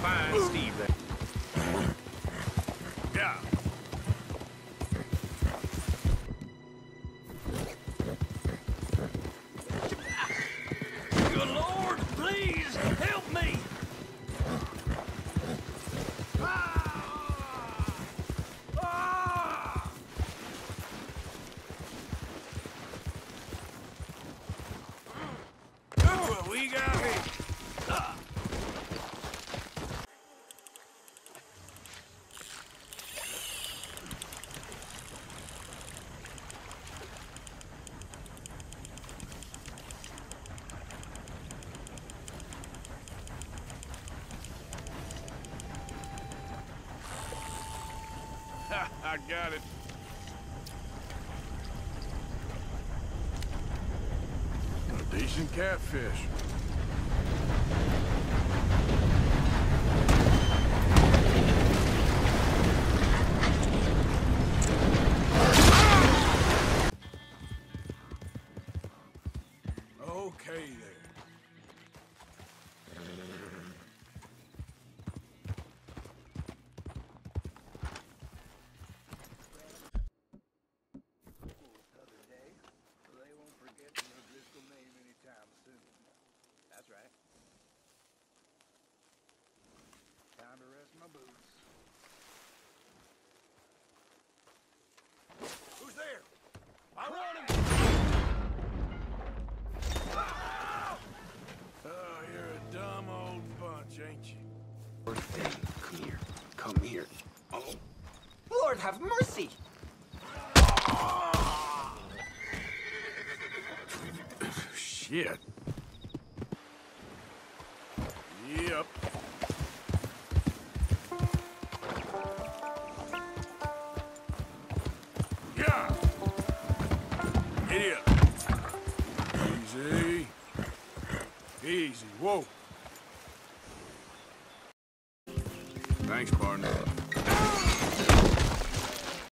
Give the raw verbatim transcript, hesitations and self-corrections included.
find Steve there. Yeah. Good Lord, please help me. Ah! Ah! Look what we got here. Ah! I got it. A decent catfish. Okay there. That's right. Time to rest my boots. Who's there? I want him! Oh, you're a dumb old bunch, ain't you? Hey, come here. Come here. Oh. Lord have mercy! Shit. Yep. Yeah. Idiot. Easy. Easy. Whoa. Thanks, partner.